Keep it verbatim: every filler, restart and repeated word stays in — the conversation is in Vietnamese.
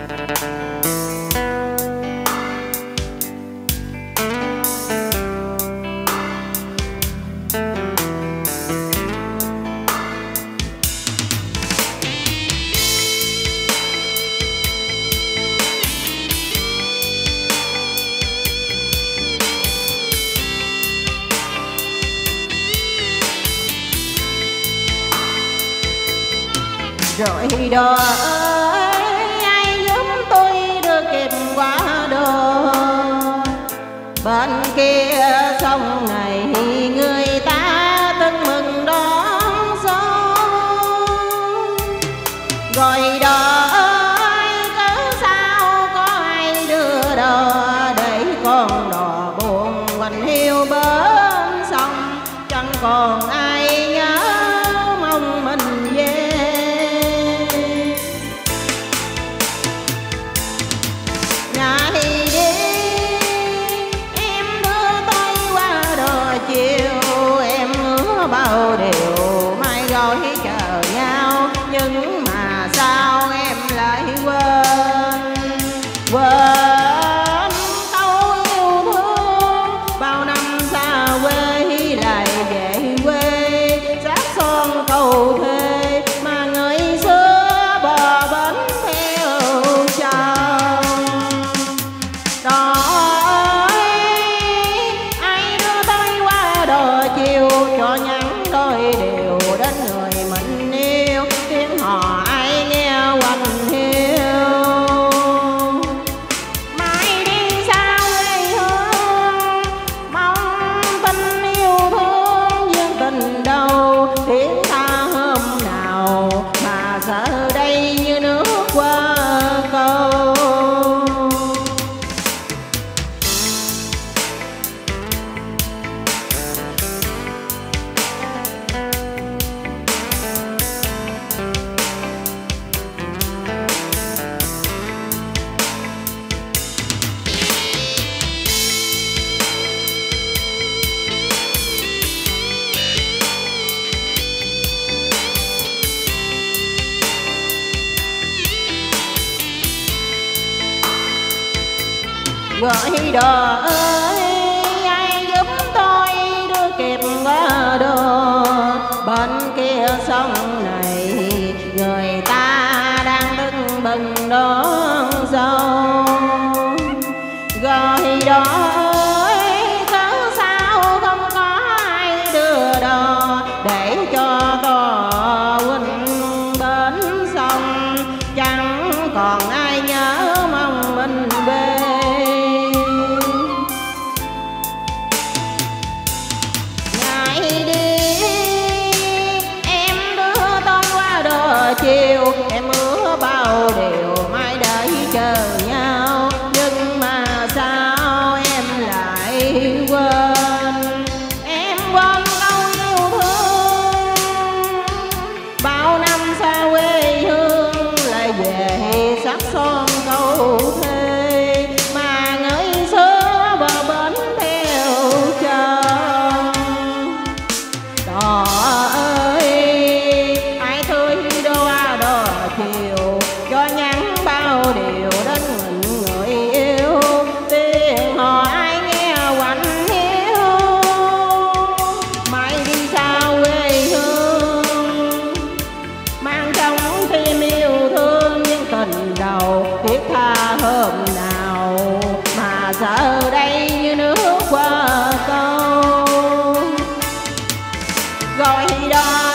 Rồi đó ơi, ai giúp tôi đưa kịp qua đó bên kia sông này, người ta tưng mừng đón xuân. Rồi đó ơi, cớ sao có ai đưa đò để con đò buồn quanh hiu bên sông, chẳng còn ai nhớ mong mình về. Bao điều mai gói chờ nhau, nhưng mà sao em lại quên quên câu yêu thương. Bao năm xa quê lại về quê, sát son cầu thề mà người xưa bờ bến theo chồng. Đó ai đưa tôi qua đò chiều cho nhắn đôi điều đến người mình yêu, tiếng hò ai nghe quanh hiu. Mai đi xa quê hương mong tình yêu thương, duyên tình đâu tiếng ta hôm nào, mà giờ đây như nước qua câu. Gọi đò ơi, ai giúp tôi đưa kịp qua đò bên kia sông này, người ta đang tưng bừng đón xuân. Gọi đò ơi, cớ sao không có ai đưa đò để cho tò huynh bên sông, chẳng còn ai nhớ mong mình về. Chiều em ước bao điều mai đợi chờ nhau, nhưng mà sao em lại quên em quên câu yêu thương. Bao năm xa quê hương lại về sắc son câu thề, mà người xưa bờ bến theo chồng. Đó chiều cho nhắn bao điều đến mình người yêu, tiếng hò ai nghe quạnh hiu. Mai đi xa quê hương mang trong tim yêu thương, nhưng tình đầu thiết tha hôm nào, mà giờ đây như nước qua câu. Gọi đó